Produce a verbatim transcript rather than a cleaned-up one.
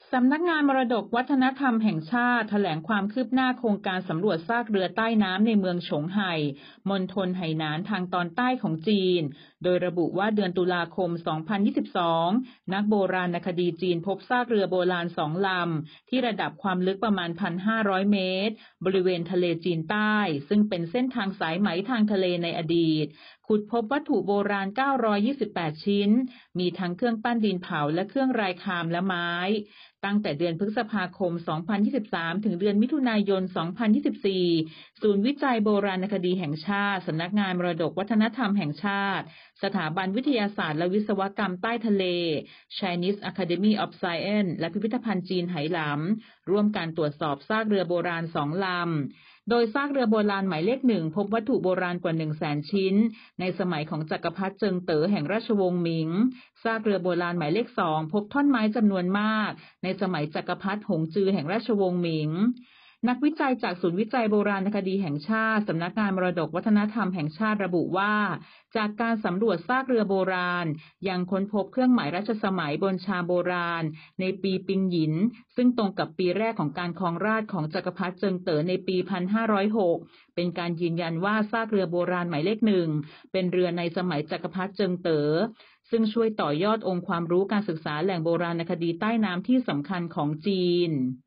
สำนักงานมรดกวัฒนธรรมแห่งชาติแถลงความคืบหน้าโครงการสำรวจซากเรือใต้น้ำในเมืองฉงไห่มณฑลไหหนานทางตอนใต้ของจีนโดยระบุว่าเดือนตุลาคม สองพันยี่สิบสอง นักโบราณคดีจีนพบซากเรือโบราณสองลำที่ระดับความลึกประมาณ หนึ่งพันห้าร้อย เมตรบริเวณทะเลจีนใต้ซึ่งเป็นเส้นทางสายไหมทางทะเลในอดีตขุดพบวัตถุโบราณ เก้าร้อยยี่สิบแปด ชิ้นมีทั้งเครื่องปั้นดินเผาและเครื่องรายคามและไม้ตั้งแต่เดือนพฤษภาคม สองพันยี่สิบสาม ถึงเดือนมิถุนายน สองพันยี่สิบสี่ ศูนย์วิจัยโบราณคดีแห่งชาติสำนักงานมรดกวัฒนธรรมแห่งชาติสถาบันวิทยาศาสตร์และวิศวกรรมใต้ทะเล Chinese Academy of Science และพิพิธภัณฑ์จีนไหหลำร่วมการตรวจสอบซากเรือโบราณสองลำโดยซากเรือโบราณหมายเลขหนึ่งพบวัตถุโบราณกว่า หนึ่งแสน ชิ้นในสมัยของจักรพรรดิเจิงเต๋อแห่งราชวงศ์หมิงซากเรือโบราณหมายเลขสองพบท่อนไม้จำนวนมากในสมัยจักรพรรดิหงจือแห่งราชวงศ์หมิงนักวิจัยจากศูนย์วิจัยโบราณคดีแห่งชาติสำนักงานมรดกวัฒนธรรมแห่งชาติระบุว่าจากการสำรวจซากเรือโบราณยังค้นพบเครื่องหมายรัชสมัยบนชามโบราณในปีปิงหยินซึ่งตรงกับปีแรกของการครองราชย์ของจักรพรรดิเจิงเต๋อในปี หนึ่งพันห้าร้อยหก เป็นการยืนยันว่าซากเรือโบราณหมายเลขหนึ่งเป็นเรือในสมัยจักรพรรดิเจิงเต๋อซึ่งช่วยต่อยอดองค์ความรู้การศึกษาแหล่งโบราณคดีใต้น้ำที่สำคัญของจีน